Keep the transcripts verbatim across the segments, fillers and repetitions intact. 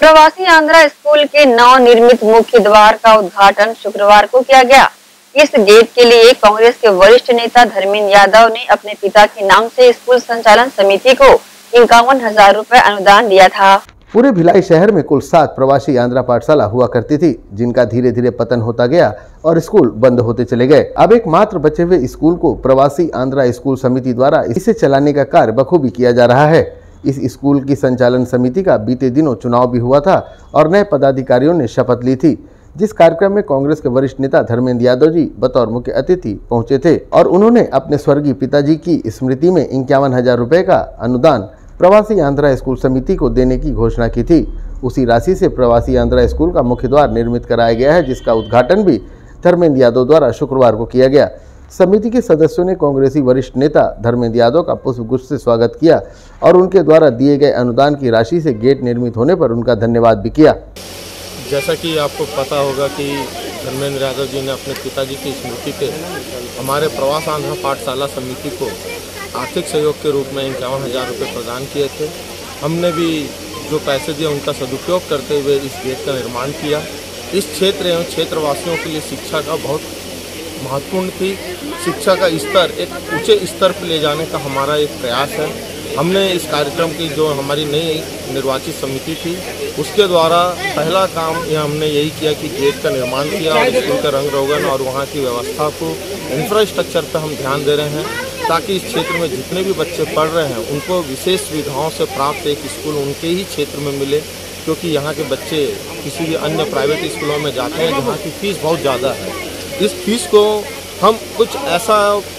प्रवासी आंध्रा स्कूल के नव निर्मित मुख्य द्वार का उद्घाटन शुक्रवार को किया गया। इस गेट के लिए कांग्रेस के वरिष्ठ नेता धर्मेंद्र यादव ने अपने पिता के नाम से स्कूल संचालन समिति को इक्यावन हजार रूपए अनुदान दिया था। पूरे भिलाई शहर में कुल सात प्रवासी आंध्रा पाठशाला हुआ करती थी, जिनका धीरे धीरे पतन होता गया और स्कूल बंद होते चले गए। अब एक मात्र बचे हुए स्कूल को प्रवासी आंध्रा स्कूल समिति द्वारा इसे चलाने का कार्य बखूबी किया जा रहा है। इस स्कूल की संचालन समिति का बीते दिनों चुनाव भी हुआ था और नए पदाधिकारियों ने शपथ ली थी, जिस कार्यक्रम में कांग्रेस के वरिष्ठ नेता धर्मेंद्र यादव जी बतौर मुख्य अतिथि पहुंचे थे और उन्होंने अपने स्वर्गीय पिताजी की स्मृति में इक्यावन हजार रुपए का अनुदान प्रवासी आंध्रा स्कूल समिति को देने की घोषणा की थी। उसी राशि से प्रवासी आंध्रा स्कूल का मुख्य द्वार निर्मित कराया गया है, जिसका उद्घाटन भी धर्मेंद्र यादव द्वारा शुक्रवार को किया गया। समिति के सदस्यों ने कांग्रेसी वरिष्ठ नेता धर्मेंद्र यादव का पुष्पगुच्छ से स्वागत किया और उनके द्वारा दिए गए अनुदान की राशि से गेट निर्मित होने पर उनका धन्यवाद भी किया। जैसा कि आपको पता होगा कि धर्मेंद्र यादव जी ने अपने पिताजी की स्मृति पे हमारे प्रवास आंध्रा पाठशाला समिति को आर्थिक सहयोग के रूप में इक्यावन हजार रुपये प्रदान किए थे। हमने भी जो पैसे दिए उनका सदुपयोग करते हुए इस गेट का निर्माण किया। इस क्षेत्र एवं क्षेत्रवासियों के लिए शिक्षा का बहुत महत्वपूर्ण थी। शिक्षा का स्तर एक ऊंचे स्तर पर ले जाने का हमारा एक प्रयास है। हमने इस कार्यक्रम की जो हमारी नई निर्वाचित समिति थी उसके द्वारा पहला काम यह हमने यही किया कि गेट का निर्माण किया और स्कूल का रंग रोगन और वहाँ की व्यवस्था को इंफ्रास्ट्रक्चर पर हम ध्यान दे रहे हैं, ताकि इस क्षेत्र में जितने भी बच्चे पढ़ रहे हैं उनको विशेष सुविधाओं से प्राप्त एक स्कूल उनके ही क्षेत्र में मिले, क्योंकि यहाँ के बच्चे किसी भी अन्य प्राइवेट स्कूलों में जाते हैं जहाँ की फीस बहुत ज़्यादा है। इस फीस को हम कुछ ऐसा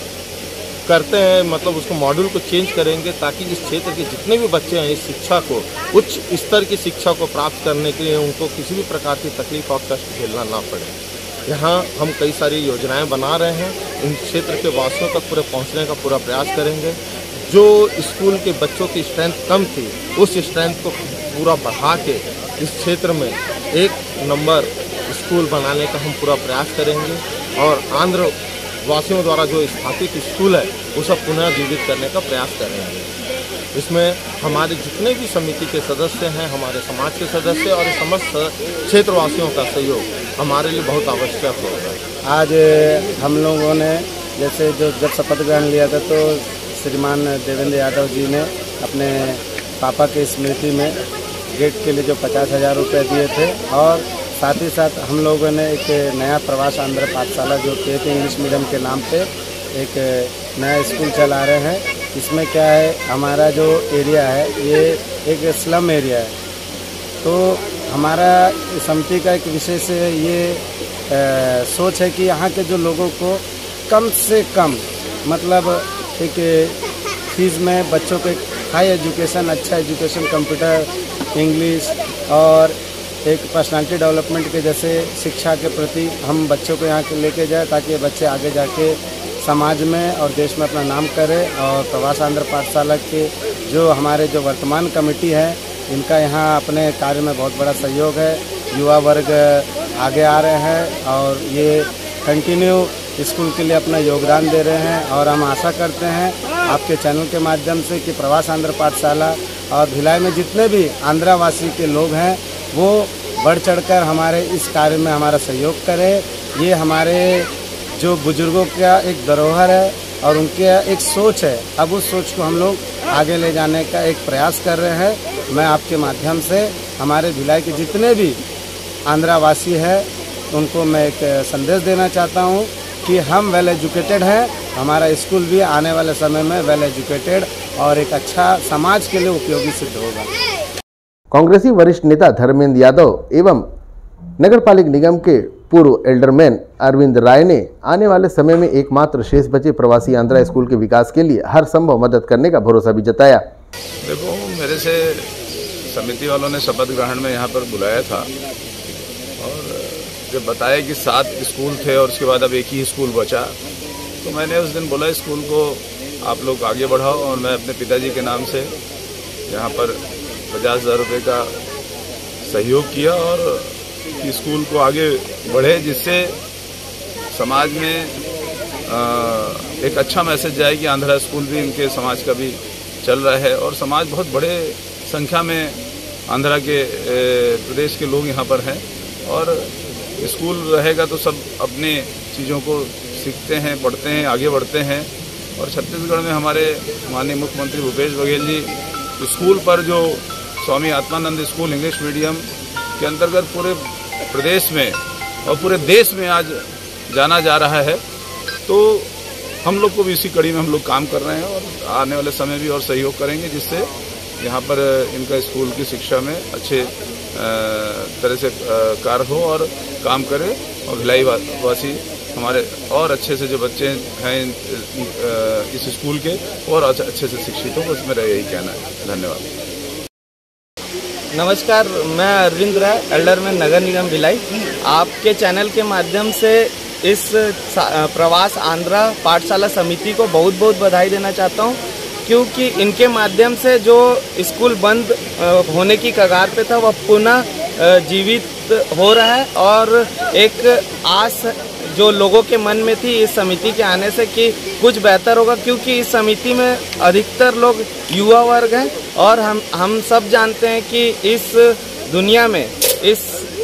करते हैं, मतलब उसको मॉड्यूल को चेंज करेंगे ताकि इस क्षेत्र के जितने भी बच्चे हैं इस शिक्षा को उच्च स्तर की शिक्षा को प्राप्त करने के लिए उनको किसी भी प्रकार की तकलीफ और कष्ट झेलना ना पड़े। यहाँ हम कई सारी योजनाएं बना रहे हैं, इन क्षेत्र के वासियों तक पूरे पहुँचने का पूरा प्रयास करेंगे। जो स्कूल के बच्चों की स्ट्रेंथ कम थी उस स्ट्रेंथ को पूरा बढ़ा के इस क्षेत्र में एक नंबर स्कूल बनाने का हम पूरा प्रयास करेंगे और आंध्र वासियों द्वारा जो स्थापित स्कूल है वो सब पुनः जीवित करने का प्रयास कर रहे हैं। इसमें हमारे जितने भी समिति के सदस्य हैं, हमारे समाज के सदस्य और समस्त क्षेत्रवासियों का सहयोग हमारे लिए बहुत आवश्यक होगा। आज हम लोगों ने जैसे जो जब शपथ ग्रहण लिया था तो श्रीमान देवेंद्र यादव जी ने अपने पापा की स्मृति में गेट के लिए जो पचास हजार रुपये दिए थे और साथ ही साथ हम लोगों ने एक नया प्रवास आंध्र पाठशाला जो किए थे इंग्लिश मीडियम के नाम पे एक नया स्कूल चला रहे हैं। इसमें क्या है, हमारा जो एरिया है ये एक स्लम एरिया है, तो हमारा समिति का एक विशेष ये आ, सोच है कि यहाँ के जो लोगों को कम से कम मतलब एक फीस में बच्चों को हाई एजुकेशन, अच्छा एजुकेशन, कंप्यूटर, इंग्लिश और एक पर्सनालिटी डेवलपमेंट के जैसे शिक्षा के प्रति हम बच्चों को यहाँ के लेके जाए ताकि बच्चे आगे जाके समाज में और देश में अपना नाम करें। और प्रवास आंध्र पाठशाला के जो हमारे जो वर्तमान कमेटी है इनका यहाँ अपने कार्य में बहुत बड़ा सहयोग है। युवा वर्ग आगे आ रहे हैं और ये कंटिन्यू स्कूल के लिए अपना योगदान दे रहे हैं और हम आशा करते हैं आपके चैनल के माध्यम से कि प्रवास आंध्र पाठशाला और भिलाई में जितने भी आंध्रावासी के लोग हैं वो बढ़ चढ़कर हमारे इस कार्य में हमारा सहयोग करें। ये हमारे जो बुजुर्गों का एक धरोहर है और उनके एक सोच है, अब उस सोच को हम लोग आगे ले जाने का एक प्रयास कर रहे हैं। मैं आपके माध्यम से हमारे भिलाई के जितने भी आंध्रावासी हैं उनको मैं एक संदेश देना चाहता हूँ कि हम वेल एजुकेटेड हैं, हमारा स्कूल भी आने वाले समय में वेल एजुकेटेड और एक अच्छा समाज के लिए उपयोगी सिद्ध होगा। कांग्रेसी वरिष्ठ नेता धर्मेंद्र यादव एवं नगरपालिका निगम के पूर्व एल्डरमैन अरविंद राय ने आने वाले समय में एकमात्र शेष बचे प्रवासी आंध्रा स्कूल के विकास के लिए हर संभव मदद करने का भरोसा भी जताया। देखो, मेरे से समिति वालों ने शपथ ग्रहण में यहाँ पर बुलाया था और जब बताया कि सात स्कूल थे और उसके बाद अब एक ही स्कूल बचा, तो मैंने उस दिन बोला स्कूल को आप लोग आगे बढ़ाओ और मैं अपने पिताजी के नाम से यहाँ पर पचास हज़ार रुपये का सहयोग किया और स्कूल को आगे बढ़े, जिससे समाज में आ, एक अच्छा मैसेज जाए कि आंध्रा स्कूल भी इनके समाज का भी चल रहा है और समाज बहुत बड़े संख्या में आंध्रा के प्रदेश के लोग यहाँ पर हैं और स्कूल रहेगा तो सब अपने चीज़ों को सीखते हैं, पढ़ते हैं, आगे बढ़ते हैं। और छत्तीसगढ़ में हमारे माननीय मुख्यमंत्री भूपेश बघेल जी स्कूल पर जो Swami Atmanand school English medium के अंतर्गत पूरे प्रदेश में और पूरे देश में आज जाना जा रहा है, तो हम लोग को भी इसी कड़ी में हम लोग काम कर रहे हैं और आने वाले समय भी और सहयोग करेंगे, जिससे यहाँ पर इनका स्कूल की शिक्षा में अच्छे तरह से कार्य हो और काम करे और भिलाई वासी हमारे और अच्छे से जो बच्चे हैं इस स्कूल के और अच्छे से शिक्षित हो, उसमें मेरा यही कहना है। धन्यवाद। नमस्कार, मैं अरविंद राय, एल्डरमैन नगर निगम भिलाई। आपके चैनल के माध्यम से इस प्रवास आंध्रा पाठशाला समिति को बहुत बहुत बधाई देना चाहता हूं, क्योंकि इनके माध्यम से जो स्कूल बंद होने की कगार पे था वह पुनः जीवित हो रहा है और एक आस जो लोगों के मन में थी इस समिति के आने से कि कुछ बेहतर होगा, क्योंकि इस समिति में अधिकतर लोग युवा वर्ग हैं और हम हम सब जानते हैं कि इस दुनिया में इस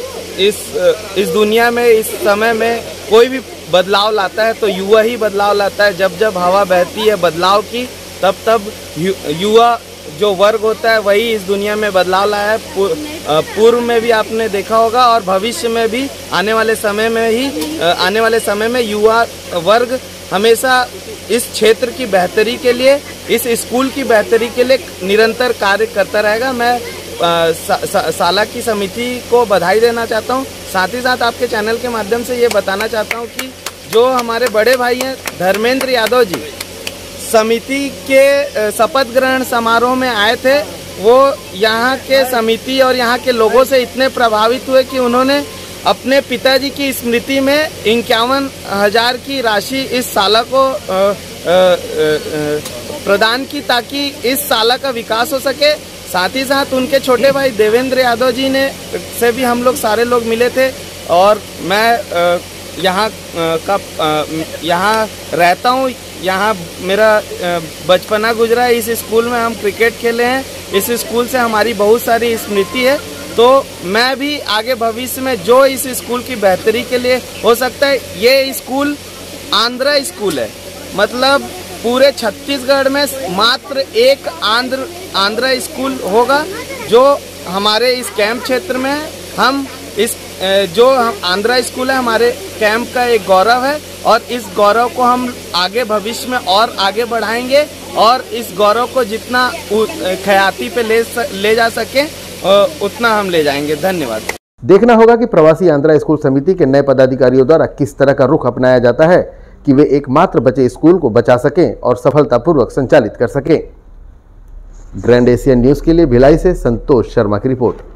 इस इस दुनिया में इस समय में कोई भी बदलाव लाता है तो युवा ही बदलाव लाता है। जब जब हवा बहती है बदलाव की, तब तब युवा जो वर्ग होता है वही इस दुनिया में बदलाव लाया है। पूर्व में भी आपने देखा होगा और भविष्य में भी आने वाले समय में ही आने वाले समय में युवा वर्ग हमेशा इस क्षेत्र की बेहतरी के लिए, इस स्कूल की बेहतरी के लिए निरंतर कार्य करता रहेगा। मैं सा, सा, साला की समिति को बधाई देना चाहता हूं। साथ ही साथ आपके चैनल के माध्यम से ये बताना चाहता हूं कि जो हमारे बड़े भाई हैं धर्मेंद्र यादव जी समिति के शपथ ग्रहण समारोह में आए थे, वो यहाँ के समिति और यहाँ के लोगों से इतने प्रभावित हुए कि उन्होंने अपने पिताजी की स्मृति में इक्यावन हजार की राशि इस साला को आ, आ, आ, प्रदान की, ताकि इस साला का विकास हो सके। साथ ही साथ उनके छोटे भाई देवेंद्र यादव जी ने से भी हम लोग सारे लोग मिले थे और मैं यहाँ का यहाँ रहता हूँ, यहाँ मेरा बचपना गुजरा है। इस स्कूल में हम क्रिकेट खेले हैं, इस स्कूल से हमारी बहुत सारी स्मृति है। तो मैं भी आगे भविष्य में जो इस स्कूल की बेहतरी के लिए हो सकता है, ये स्कूल आंध्रा स्कूल है, मतलब पूरे छत्तीसगढ़ में मात्र एक आंध्र आंध्रा स्कूल होगा जो हमारे इस कैंप क्षेत्र में है। हम इस जो हम आंध्रा स्कूल है हमारे कैंप का एक गौरव है और इस गौरव को हम आगे भविष्य में और आगे बढ़ाएंगे और इस गौरव को जितना ख्याति पे ले ले जा सके उतना हम ले जाएंगे। धन्यवाद। देखना होगा कि प्रवासी आंध्रा स्कूल समिति के नए पदाधिकारियों द्वारा किस तरह का रुख अपनाया जाता है कि वे एकमात्र बचे स्कूल को बचा सकें और सफलतापूर्वक संचालित कर सकें। ग्रैंड एशियन न्यूज के लिए भिलाई से संतोष शर्मा की रिपोर्ट।